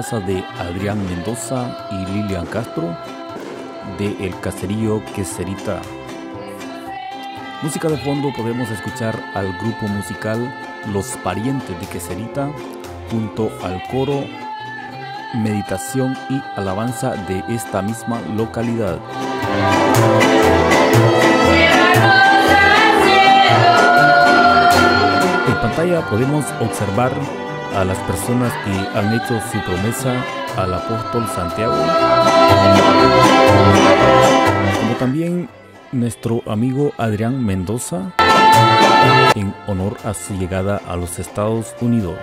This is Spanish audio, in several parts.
casa de Adrián Mendoza y Lilian Castro de El Caserío Queserita. Música de fondo, podemos escuchar al grupo musical Los Parientes de Queserita junto al coro Meditación y Alabanza de esta misma localidad. En pantalla podemos observar a las personas que han hecho su promesa al apóstol Santiago, como también nuestro amigo Adrián Mendoza en honor a su llegada a los Estados Unidos.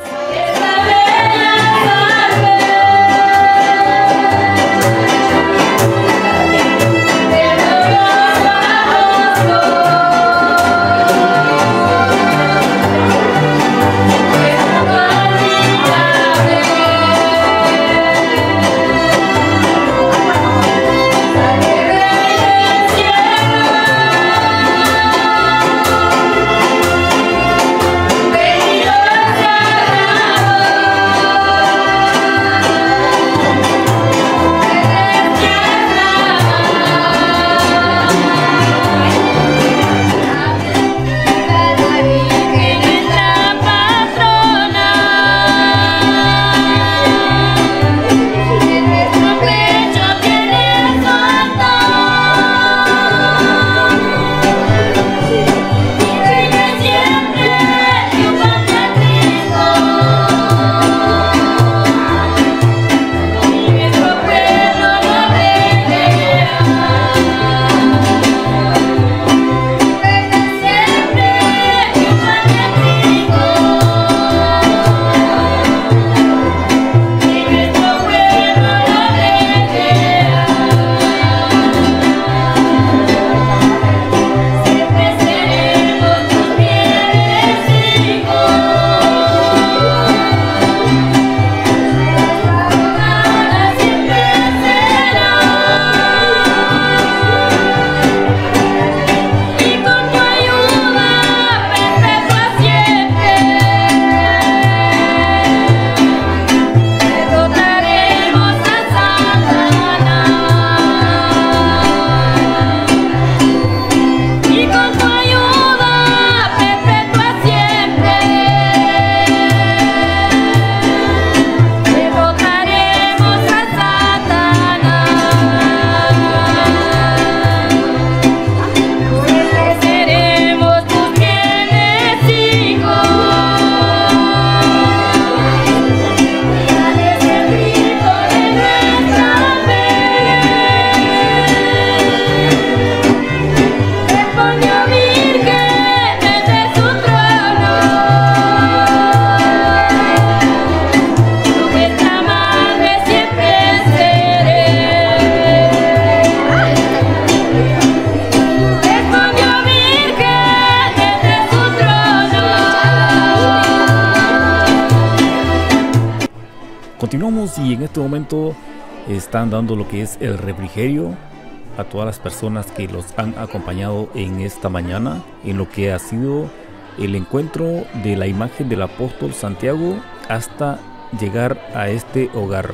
Continuamos y en este momento están dando lo que es el refrigerio a todas las personas que los han acompañado en esta mañana en lo que ha sido el encuentro de la imagen del apóstol Santiago hasta llegar a este hogar.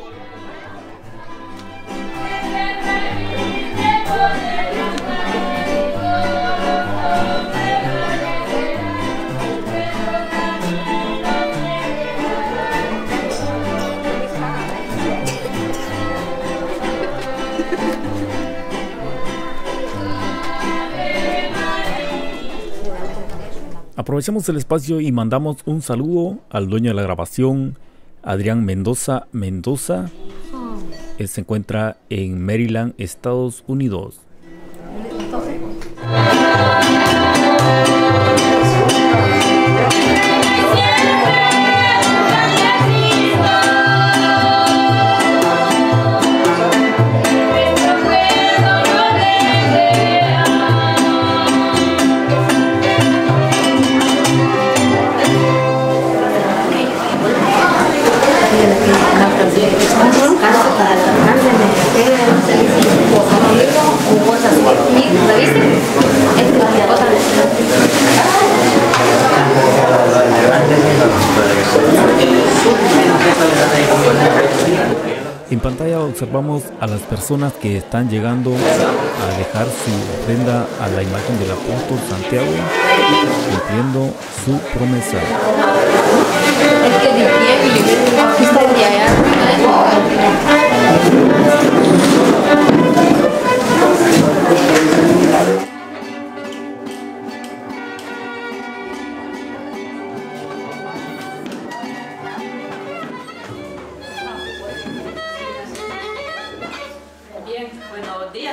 Aprovechamos el espacio y mandamos un saludo al dueño de la grabación, Adrián Mendoza. Él se encuentra en Maryland, Estados Unidos. observamos a las personas que están llegando a dejar su ofrenda a la imagen del apóstol Santiago, cumpliendo su promesa. Buenos días.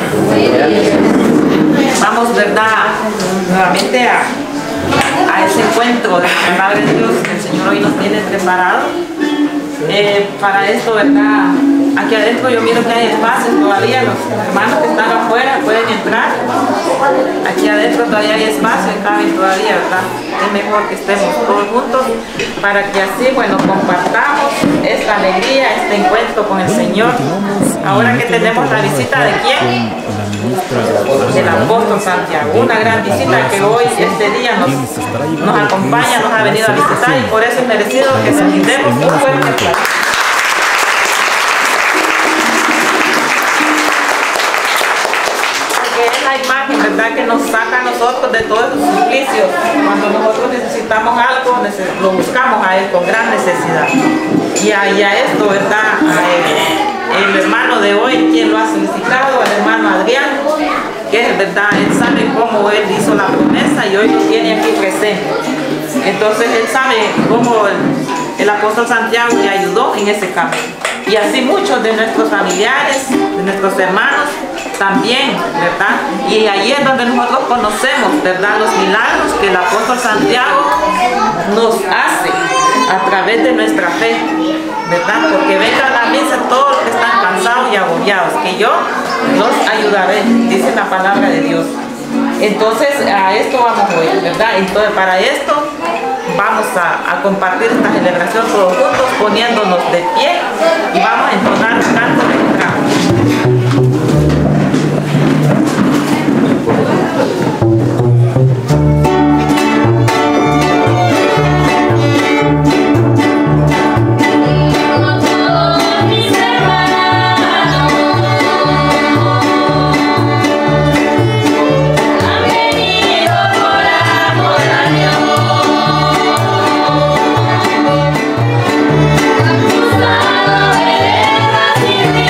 Vamos, ¿verdad? Nuevamente a ese encuentro de la palabra de Dios que el Señor hoy nos tiene preparado. Para esto, ¿verdad? Aquí adentro yo miro que hay espacio todavía. Los hermanos que están afuera pueden entrar. Aquí adentro todavía hay espacio y caben todavía, ¿verdad? Es mejor que estemos todos juntos para que así, bueno, compartamos esta alegría, este encuentro con el Señor. Ahora que tenemos la visita de quién? Del apóstol Santiago. Una gran visita que hoy, este día, nos acompaña, nos ha venido a visitar y por eso es merecido que le brindemos un fuerte aplauso. Es la imagen, ¿verdad?, que nos saca a nosotros de todos esos suplicios. Cuando nosotros necesitamos algo, lo buscamos a Él con gran necesidad. Y a esto, ¿verdad?, el hermano de hoy, quien lo ha solicitado, el hermano Adrián, que es verdad, él sabe cómo él hizo la promesa y hoy lo tiene aquí presente. Entonces él sabe cómo el apóstol Santiago le ayudó en ese camino. Y así muchos de nuestros familiares, de nuestros hermanos, también, ¿verdad? Y ahí es donde nosotros conocemos, ¿verdad?, los milagros que el apóstol Santiago nos hace a través de nuestra fe, ¿verdad? Porque vengan a mí todos los que están cansados y agobiados, que yo los ayudaré, dice la palabra de Dios. Entonces a esto vamos hoy, ¿verdad? Entonces para esto vamos a compartir esta celebración todos juntos, poniéndonos de pie y vamos a entonar un canto de entrada. Cruzado eres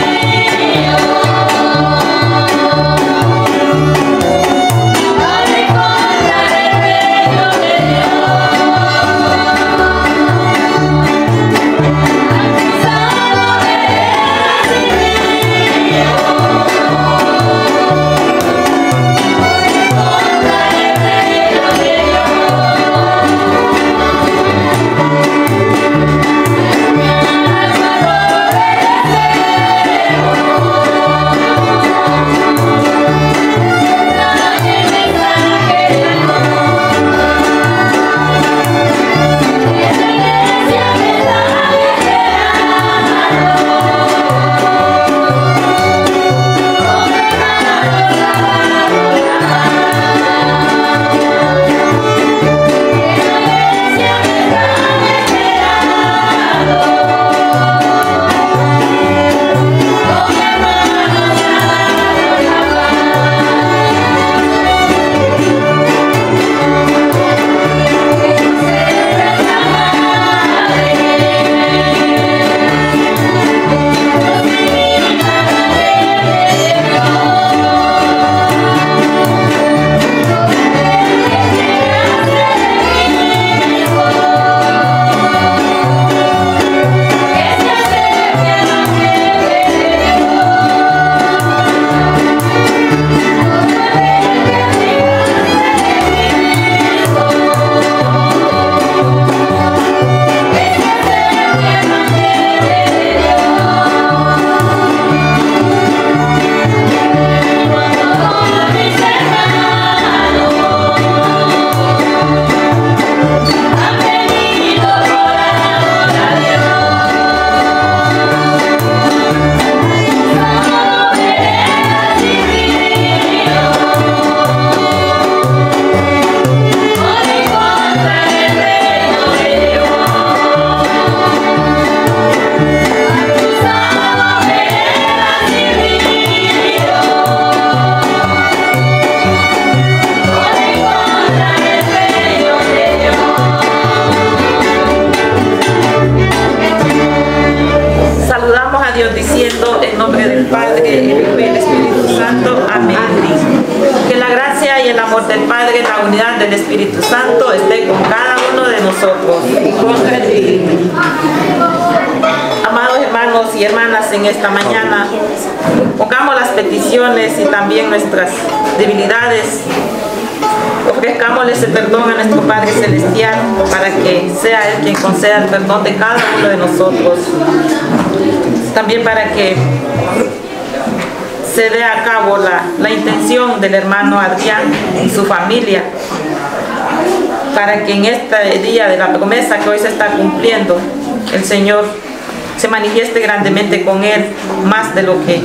del Padre, el Hijo y el Espíritu Santo. Amén. Que la gracia y el amor del Padre, la unidad del Espíritu Santo esté con cada uno de nosotros y con el Espíritu. Amados hermanos y hermanas, en esta mañana pongamos las peticiones y también nuestras debilidades. Ofrezcámosle ese perdón a nuestro Padre Celestial para que sea Él quien conceda el perdón de cada uno de nosotros. También para que se dé a cabo la intención del hermano Adrián y su familia, para que en este día de la promesa que hoy se está cumpliendo, el Señor se manifieste grandemente con él, más de lo que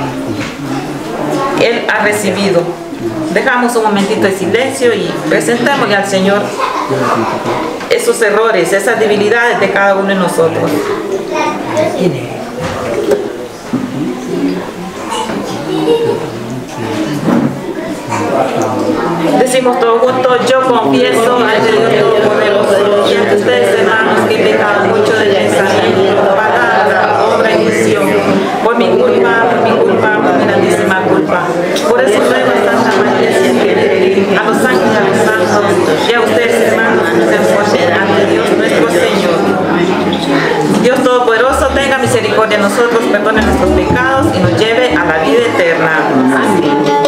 él ha recibido. Dejamos un momentito de silencio y presentémosle al Señor esos errores, esas debilidades de cada uno de nosotros. Decimos todos juntos: yo confieso ante Dios Todopoderoso y ante ustedes, hermanos, que he pecado mucho de pensamiento, palabra, obra y visión, por mi culpa, por mi grandísima culpa. Por eso ruego a Santa María siempre, a los ángeles, a los santos y a ustedes, hermanos, que se esfuercen ante Dios nuestro Señor. Dios Todopoderoso tenga misericordia de nosotros, perdone nuestros pecados y nos lleve a la vida eterna. Amén.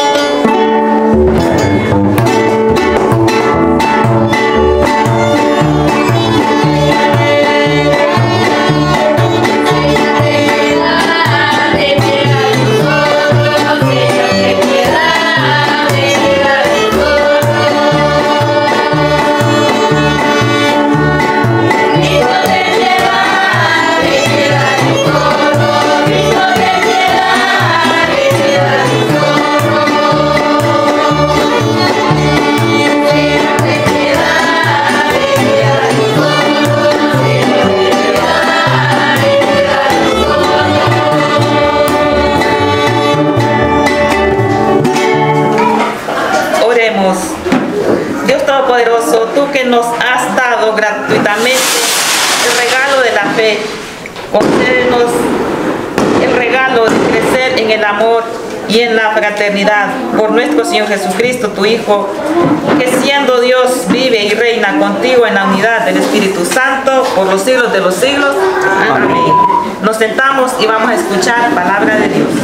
Dios Todopoderoso, tú que nos has dado gratuitamente el regalo de la fe, concédenos el regalo de crecer en el amor y en la fraternidad por nuestro Señor Jesucristo, tu Hijo, que siendo Dios vive y reina contigo en la unidad del Espíritu Santo por los siglos de los siglos. Amén. Nos sentamos y vamos a escuchar palabra de Dios.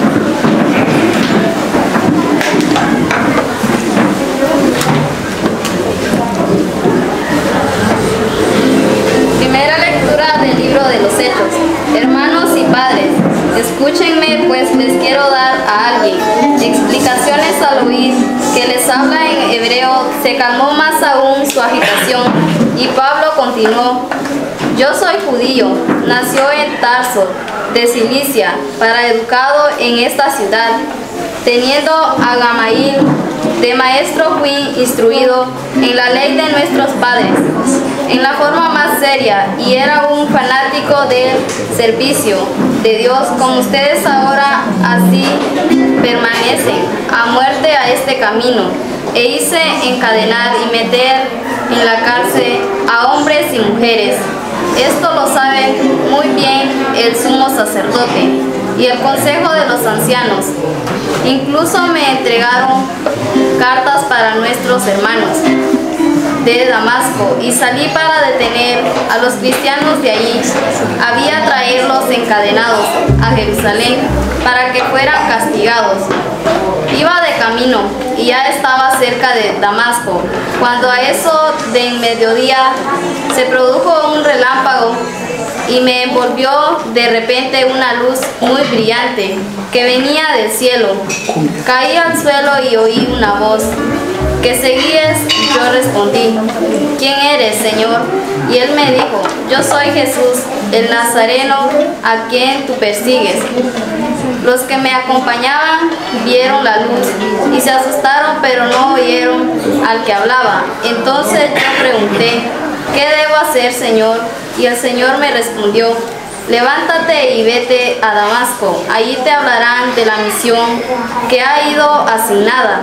Primera lectura del libro de los Hechos. Hermanos y padres, escúchenme, pues les quiero dar a alguien explicaciones al oír que les habla en hebreo. Se calmó más aún su agitación y Pablo continuó: yo soy judío, nació en Tarso de Cilicia, para educado en esta ciudad, teniendo a Gamaliel de maestro fui instruido en la ley de nuestros padres, en la forma más seria, y era un fanático del servicio de Dios, como ustedes ahora así permanecen, a muerte a este camino, e hice encadenar y meter en la cárcel a hombres y mujeres. Esto lo sabe muy bien el sumo sacerdote y el consejo de los ancianos. Incluso me entregaron cartas para nuestros hermanos de Damasco y salí para detener a los cristianos de allí. Había traerlos encadenados a Jerusalén para que fueran castigados. Iba de camino y ya estaba cerca de Damasco, cuando a eso de mediodía se produjo un relámpago y me envolvió de repente una luz muy brillante que venía del cielo. Caí al suelo y oí una voz: ¿qué seguías? Yo respondí: ¿quién eres, Señor? Y él me dijo: yo soy Jesús, el Nazareno, a quien tú persigues. Los que me acompañaban vieron la luz y se asustaron, pero no oyeron al que hablaba. Entonces yo pregunté: ¿qué debo hacer, Señor? Y el Señor me respondió: levántate y vete a Damasco, allí te hablarán de la misión que ha ido asignada.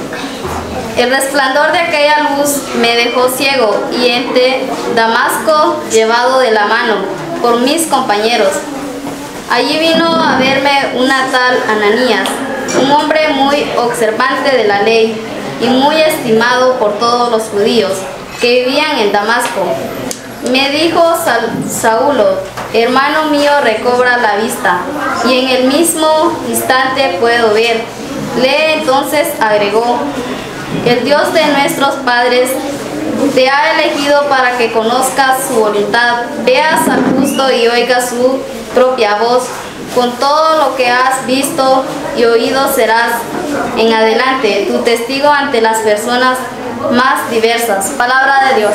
El resplandor de aquella luz me dejó ciego y entré Damasco llevado de la mano por mis compañeros. Allí vino a verme una tal Ananías, un hombre muy observante de la ley y muy estimado por todos los judíos que vivían en Damasco. Me dijo Saulo, hermano mío, recobra la vista, y en el mismo instante puedo ver. Lee, entonces agregó, el Dios de nuestros padres te ha elegido para que conozcas su voluntad, veas al justo y oigas su propia voz. Con todo lo que has visto y oído serás en adelante tu testigo ante las personas más diversas. Palabra de Dios.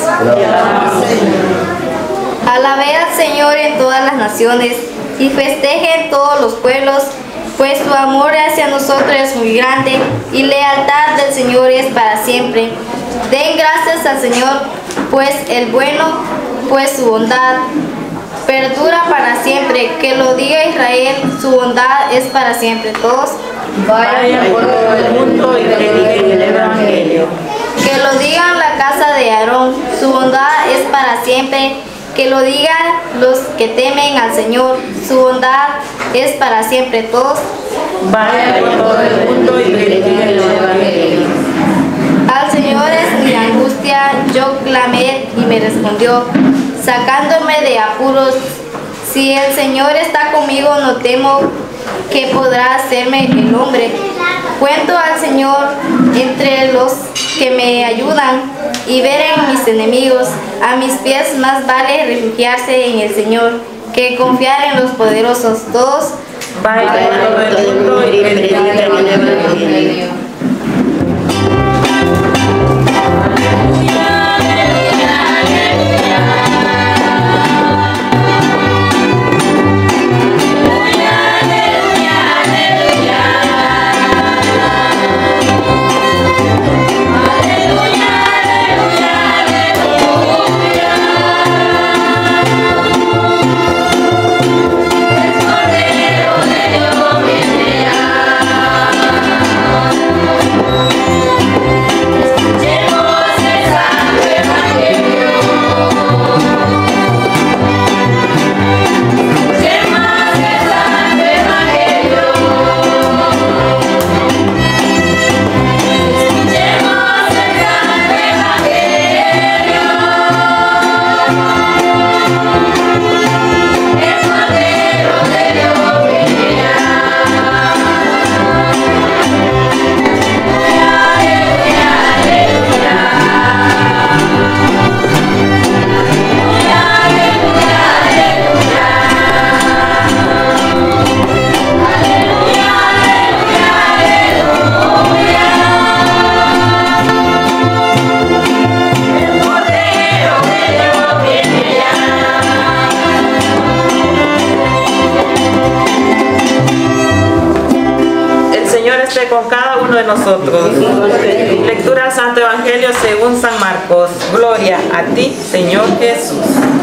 Alabé al Señor en todas las naciones y festejen todos los pueblos, pues su amor hacia nosotros es muy grande y lealtad del Señor es para siempre. Den gracias al Señor, pues el bueno, pues su bondad perdura para siempre. Que lo diga Israel, su bondad es para siempre. Todos Vayan por todo el mundo y prediquen el Evangelio. que lo digan la casa de Aarón, su bondad es para siempre. Que lo digan los que temen al Señor, su bondad es para siempre. Todos Vayan por todo el mundo y prediquen el Evangelio. al Señor es mi angustia, yo clamé y me respondió, sacándome de apuros. Si el Señor está conmigo, no temo que podrá hacerme el hombre. Cuento al Señor entre los que me ayudan y ver en mis enemigos. A mis pies más vale refugiarse en el Señor que confiar en los poderosos. Todos Vayan por todo el mundo y prediquen el Evangelio. Con cada uno de nosotros. Lectura al Santo Evangelio según San Marcos. Gloria a ti, Señor Jesús.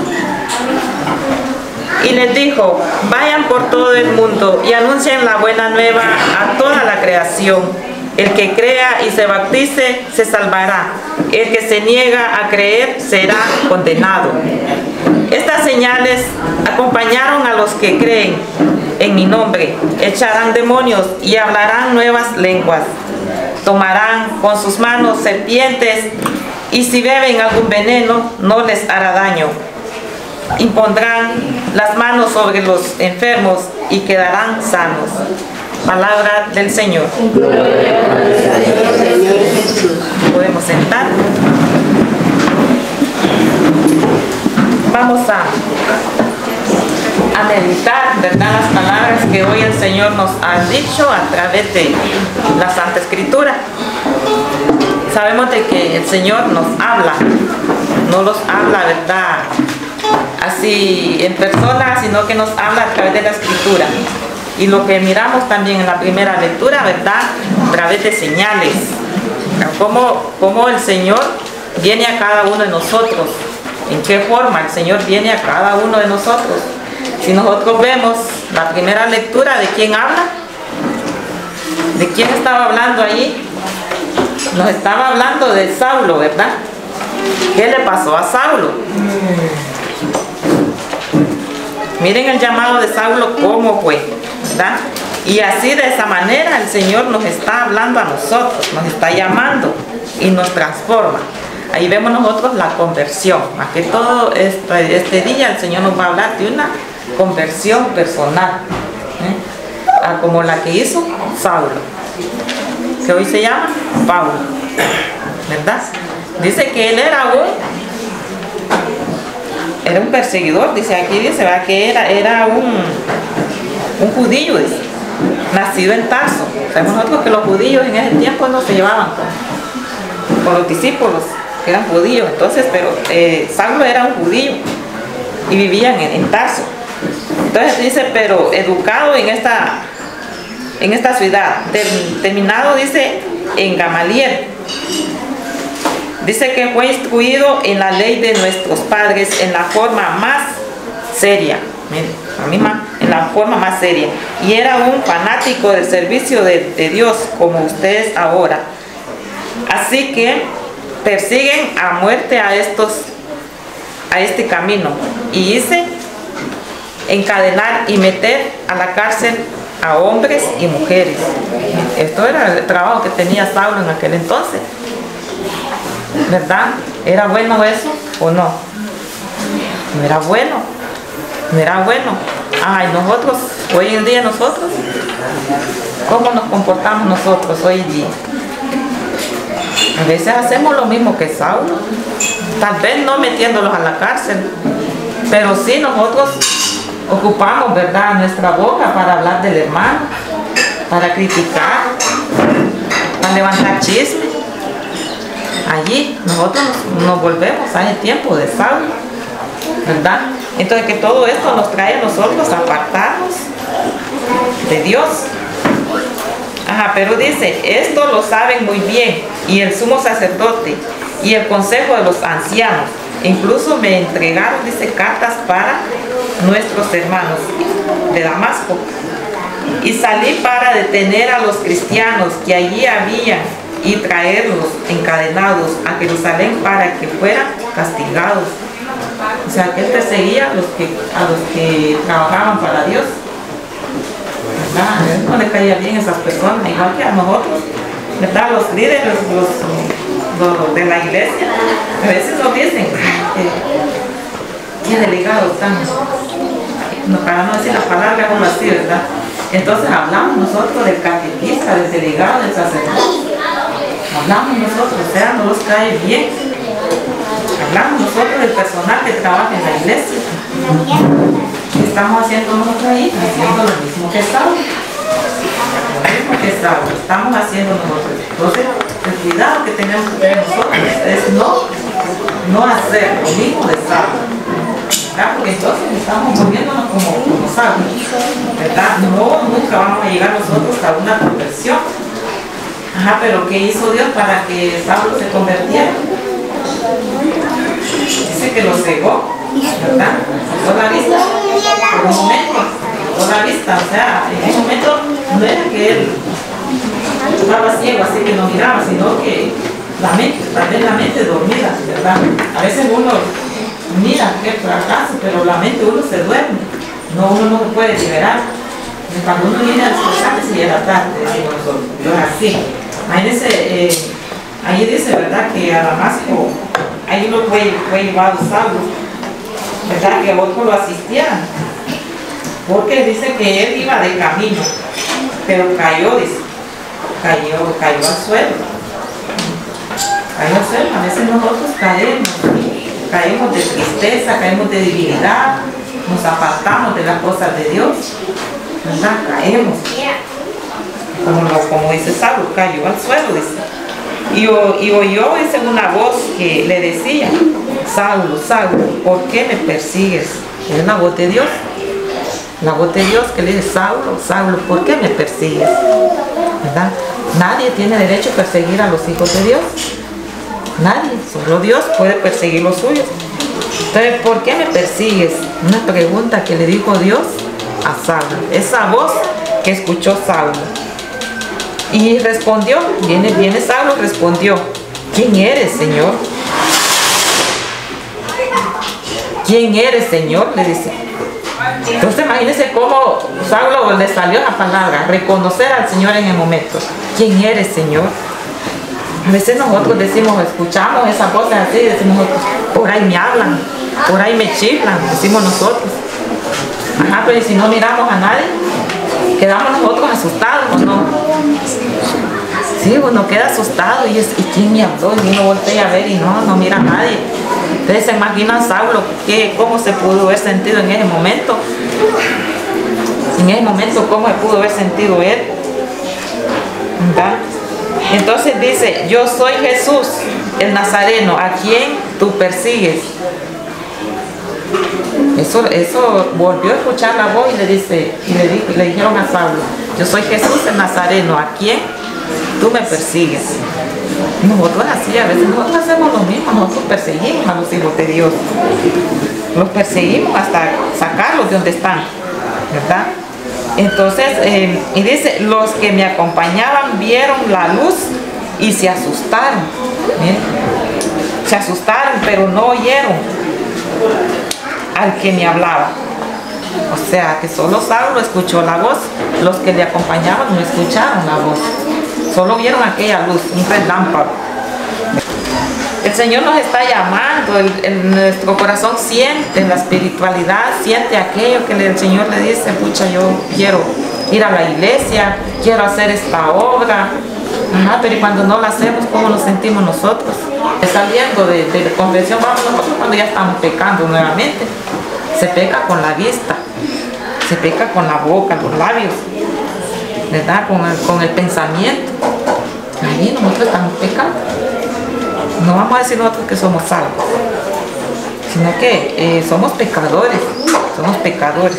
Y les dijo, vayan por todo el mundo y anuncien la buena nueva a toda la creación. El que crea y se bautice se salvará. El que se niega a creer será condenado. Estas señales acompañaron a los que creen. En mi nombre echarán demonios y hablarán nuevas lenguas. Tomarán con sus manos serpientes y si beben algún veneno no les hará daño. Impondrán las manos sobre los enfermos y quedarán sanos. Palabra del Señor. Podemos sentar. Vamos a meditar, ¿verdad?, las palabras que hoy el Señor nos ha dicho a través de la Santa Escritura. Sabemos de que el Señor nos habla, no nos habla, ¿verdad?, así en persona, sino que nos habla a través de la Escritura. Y lo que miramos también en la primera lectura, ¿verdad?, a través de señales, cómo el Señor viene a cada uno de nosotros, en qué forma el Señor viene a cada uno de nosotros. Si nosotros vemos la primera lectura, ¿de quién habla? ¿De quién estaba hablando allí? Nos estaba hablando de Saulo, ¿verdad? ¿Qué le pasó a Saulo? Miren el llamado de Saulo cómo fue, ¿verdad? Y así de esa manera el Señor nos está hablando a nosotros, nos está llamando y nos transforma. Ahí vemos nosotros la conversión. Más que todo este día el Señor nos va a hablar de una conversión personal, como la que hizo Saulo, que hoy se llama Pablo, ¿verdad? Dice que él era un perseguidor, dice aquí, dice, ¿verdad? Que era un judío, dice, nacido en Tarso. Sabemos nosotros que los judíos en ese tiempo no se llevaban con los discípulos que eran judíos, entonces, pero Saulo era un judío y vivían en Tarso. Entonces dice, pero educado en esta ciudad, terminado, dice, en Gamaliel. Dice que fue instruido en la ley de nuestros padres en la forma más seria, en la forma más seria, y era un fanático del servicio de Dios como ustedes ahora. Así que persiguen a muerte a este camino, y hice encadenar y meter a la cárcel a hombres y mujeres. Esto era el trabajo que tenía Saulo en aquel entonces, ¿verdad? ¿Era bueno eso o no? No era bueno, no era bueno. Ay, nosotros, hoy en día nosotros, ¿cómo nos comportamos nosotros hoy en día? A veces hacemos lo mismo que Saulo, tal vez no metiéndolos a la cárcel, pero sí nosotros ocupamos, ¿verdad?, nuestra boca para hablar del hermano, para criticar, para levantar chisme. Allí nosotros nos volvemos a ese tiempo de Saulo, ¿verdad? Entonces que todo esto nos trae a nosotros a apartarnos de Dios. Ajá, pero dice, esto lo saben muy bien, y el sumo sacerdote y el consejo de los ancianos. Incluso me entregaron, dice, cartas para nuestros hermanos de Damasco. Y salí para detener a los cristianos que allí habían y traerlos encadenados a Jerusalén para que fueran castigados. O sea, que él perseguía a los que trabajaban para Dios, ¿verdad? A él no le caía bien esas personas, igual que a nosotros, ¿verdad? Los líderes, los de la iglesia, a veces nos dicen qué delegados están, para no decir la palabra como así, ¿verdad? Entonces hablamos nosotros del catequista, del delegado, del sacerdote. Hablamos nosotros, o sea, no nos cae bien. Hablamos nosotros del personal que trabaja en la iglesia. ¿Qué estamos haciendo nosotros ahí? Haciendo lo mismo que Saulo. Lo mismo que Saulo, estamos haciendo nosotros. Entonces, el cuidado que tenemos que tener nosotros es no hacer lo mismo de Saulo, ¿verdad? Porque entonces estamos volviéndonos como Saulo, ¿verdad? No, nunca vamos a llegar nosotros a una conversión. Ajá, pero ¿qué hizo Dios para que Saulo se convirtiera? Dice que lo cegó, ¿verdad? Cegó la vista por un momento, cegó la vista, o sea, en ese momento no era que él estaba ciego, así que no miraba, sino que la mente, tal vez la mente dormida, ¿verdad? A veces uno mira qué fracaso, pero la mente uno se duerme, uno no se puede liberar. Cuando uno viene a despertarse y a la tarde, decimos nosotros, así. Ahí dice, ¿verdad?, que a Damasco, ahí uno fue llevado Saulo, ¿verdad?, que otros lo asistieran, porque dice que él iba de camino, pero cayó, dice, cayó al suelo. Cayó al suelo. A veces nosotros caemos de tristeza, caemos de debilidad, nos apartamos de las cosas de Dios, ¿verdad? Caemos. Como dice Saulo, cayó al suelo, dice. Y oyó, dice, una voz que le decía, Saulo, Saulo, ¿por qué me persigues? Es la voz de Dios. La voz de Dios que le dice, Saulo, Saulo, ¿por qué me persigues? ¿Verdad? Nadie tiene derecho a perseguir a los hijos de Dios. Nadie, solo Dios puede perseguir los suyos. Entonces, ¿por qué me persigues? Una pregunta que le dijo Dios a Saulo. Esa voz que escuchó Saulo. Y respondió, viene Saulo, respondió, ¿quién eres, Señor? ¿Quién eres, Señor? Le dice. Entonces imagínense cómo Saulo le salió esa palabra, reconocer al Señor en el momento. ¿Quién eres, Señor? A veces nosotros decimos, escuchamos esas voces así, decimos nosotros, por ahí me hablan, por ahí me chiflan, decimos nosotros. Ajá, pero si no miramos a nadie, quedamos nosotros asustados, ¿o no? Sí, uno queda asustado y ¿quién me habló? Y uno voltea a ver y no mira a nadie. Ustedes se imaginan Saulo, cómo se pudo haber sentido en ese momento. En ese momento, cómo se pudo haber sentido él. ¿Verdad? Entonces dice, yo soy Jesús, el Nazareno, a quien tú persigues. Eso volvió a escuchar la voz y le dijeron a Saulo, yo soy Jesús el Nazareno, a quien tú me persigues. Nosotros así, a veces nosotros hacemos lo mismo, nosotros perseguimos a los hijos de Dios. Los perseguimos hasta sacarlos de donde están, ¿verdad? Entonces, y dice, los que me acompañaban vieron la luz y se asustaron. Se asustaron, pero no oyeron al que me hablaba. O sea, que solo Saulo escuchó la voz, los que le acompañaban no escucharon la voz. Solo vieron aquella luz, un relámpago. El Señor nos está llamando, nuestro corazón siente la espiritualidad, siente aquello que el Señor le dice, pucha, yo quiero ir a la iglesia, quiero hacer esta obra. Ajá, pero cuando no la hacemos, ¿cómo nos sentimos nosotros? Saliendo de confesión, vamos nosotros cuando ya estamos pecando nuevamente. Se peca con la vista, se peca con la boca, los labios, ¿verdad? Con el pensamiento. Ahí nosotros estamos pecando. No vamos a decir nosotros que somos salvos, sino que somos pecadores, somos pecadores.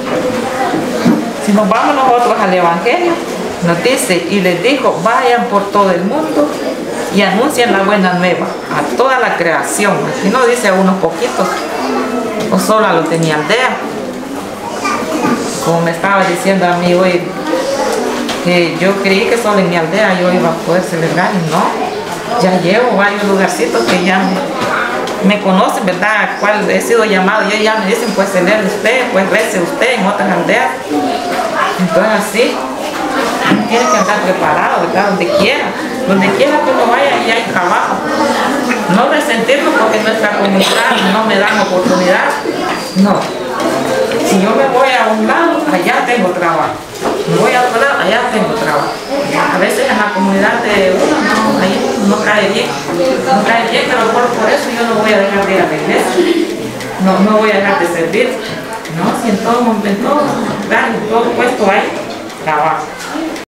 Si nos vamos nosotros al Evangelio, nos dice, y les dijo, vayan por todo el mundo y anuncien la buena nueva a toda la creación. Aquí no dice a unos poquitos, o solo a los de mi aldea. Como me estaba diciendo a mí hoy, que yo creí que solo en mi aldea yo iba a poder celebrar, y no. Ya llevo varios lugarcitos que ya me conocen, ¿verdad? ¿Cuál he sido llamado? Y ya me dicen, pues celebre usted, pues rece usted en otras aldeas. Entonces así, tiene que andar preparado, ¿verdad? Donde quiera que uno vaya, y hay trabajo. No resentirnos porque en nuestra comunidad no me dan oportunidad. No. Si yo me voy a un lado, allá tengo trabajo. Me voy a otro lado, allá tengo trabajo. A veces en la comunidad de uno no cae bien, pero por eso yo no voy a dejar de ir a la iglesia, no voy a dejar de servir. No, si en todo lugar, en todo puesto hay trabajo.